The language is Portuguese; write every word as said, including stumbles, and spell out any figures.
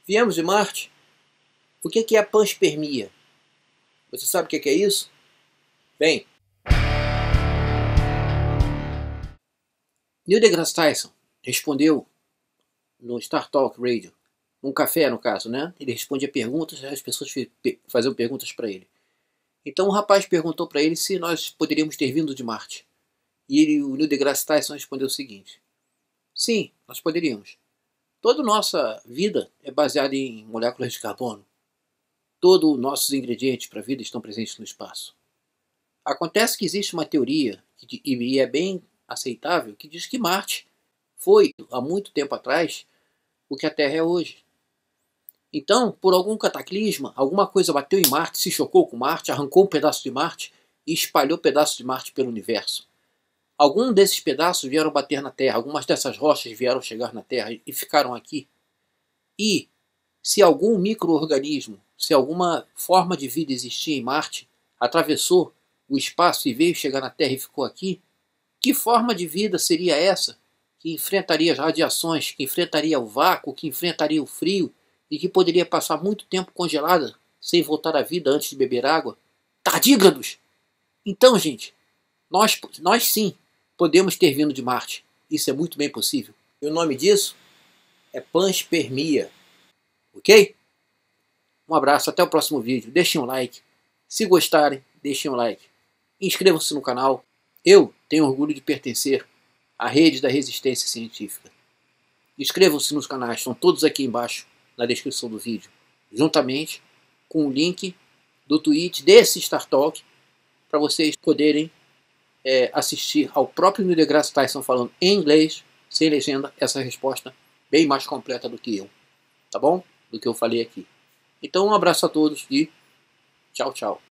Viemos de Marte? O que é a panspermia? Você sabe o que é isso? Bem, Neil deGrasse Tyson respondeu no Star Talk Radio, num café no caso, né? Ele respondia perguntas, as pessoas faziam perguntas para ele. Então o rapaz perguntou para ele se nós poderíamos ter vindo de Marte. E ele, o Neil deGrasse Tyson respondeu o seguinte: sim, nós poderíamos. Toda a nossa vida é baseada em moléculas de carbono. Todos os nossos ingredientes para a vida estão presentes no espaço. Acontece que existe uma teoria, e é bem aceitável, que diz que Marte foi, há muito tempo atrás, o que a Terra é hoje. Então, por algum cataclisma, alguma coisa bateu em Marte, se chocou com Marte, arrancou um pedaço de Marte e espalhou pedaços de Marte pelo universo. Alguns desses pedaços vieram bater na Terra, algumas dessas rochas vieram chegar na Terra e ficaram aqui. E, se algum micro-organismo, se alguma forma de vida existia em Marte, atravessou o espaço e veio chegar na Terra e ficou aqui, que forma de vida seria essa que enfrentaria as radiações, que enfrentaria o vácuo, que enfrentaria o frio e que poderia passar muito tempo congelada sem voltar à vida antes de beber água? Tardígrados! Então, gente, nós, nós sim podemos ter vindo de Marte. Isso é muito bem possível. E o nome disso é panspermia. Ok? Um abraço, até o próximo vídeo. Deixem um like. Se gostarem, deixem um like. Inscrevam-se no canal. Eu tenho orgulho de pertencer à rede da resistência científica. Inscrevam-se nos canais, estão todos aqui embaixo na descrição do vídeo, juntamente com o link do tweet desse Star Talk, para vocês poderem é, assistir ao próprio Neil deGrasse Tyson falando em inglês, sem legenda, essa resposta bem mais completa do que eu, tá bom? Do que eu falei aqui. Então um abraço a todos e tchau, tchau.